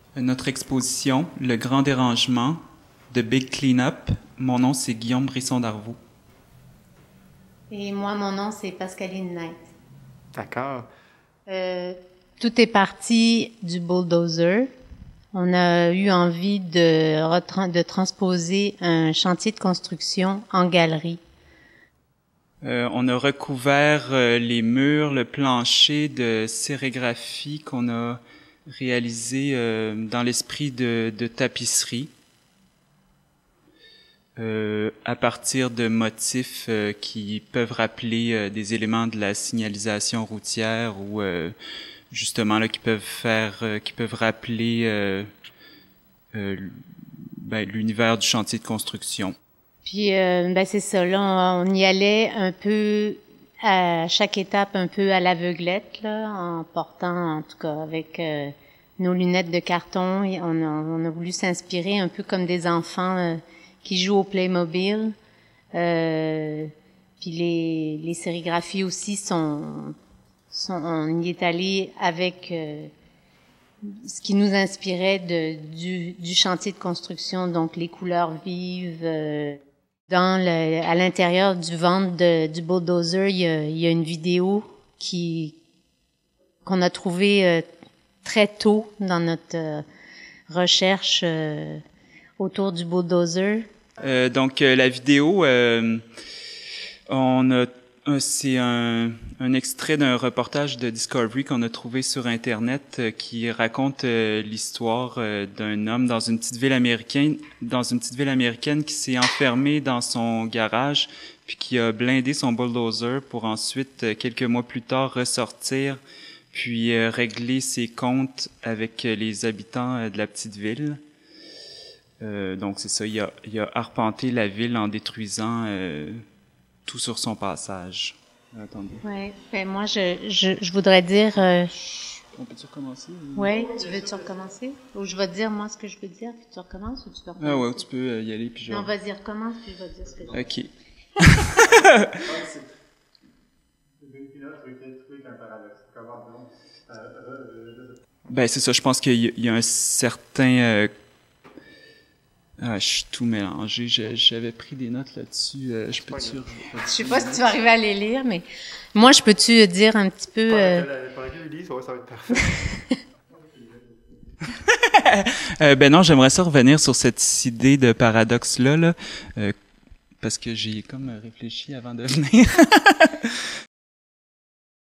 Notre exposition, Le Grand Dérangement, The Big Cleanup. Mon nom, c'est Guillaume Brisson-Darvaux. Et moi, mon nom, c'est Pascaline Knight. D'accord. Tout est parti du bulldozer. On a eu envie de transposer un chantier de construction en galerie. On a recouvert les murs, le plancher de sérigraphie qu'on a réalisé dans l'esprit de tapisserie, à partir de motifs qui peuvent rappeler des éléments de la signalisation routière ou justement là qui peuvent rappeler l'univers du chantier de construction. Puis c'est ça, là, on y allait un peu à chaque étape, un peu à l'aveuglette, là, en portant, en tout cas, avec nos lunettes de carton. Et on a voulu s'inspirer un peu comme des enfants qui jouent au Playmobil. Puis les sérigraphies aussi on y est allé avec ce qui nous inspirait du chantier de construction, donc les couleurs vives. À l'intérieur du ventre du bulldozer, il y a une vidéo qu'on a trouvée très tôt dans notre recherche autour du bulldozer. Donc la vidéo, c'est un extrait d'un reportage de Discovery qu'on a trouvé sur Internet qui raconte l'histoire d'un homme dans une petite ville américaine qui s'est enfermé dans son garage puis qui a blindé son bulldozer pour ensuite, quelques mois plus tard, ressortir puis régler ses comptes avec les habitants de la petite ville. Donc c'est ça, il a arpenté la ville en détruisant tout sur son passage. Attendez. Ouais, moi je voudrais dire. On peut-tu recommencer? Oui, tu veux-tu recommencer? Ou je vais te dire moi ce que je veux dire, puis tu recommences ou tu veux recommencer? Ah ouais, tu peux y aller puis je. Non, vas-y, recommence puis je vais te dire ce que je veux dire. Ok. Ben c'est ça, je pense qu'il y a un certain je suis tout mélangé. J'avais pris des notes là-dessus. Je peux-tu... Je sais pas si tu vas arriver à les lire, mais moi, je peux-tu dire un petit peu... Pendant que Lise, ça va être parfait. Ben non, j'aimerais ça revenir sur cette idée de paradoxe-là, parce que j'ai comme réfléchi avant de venir.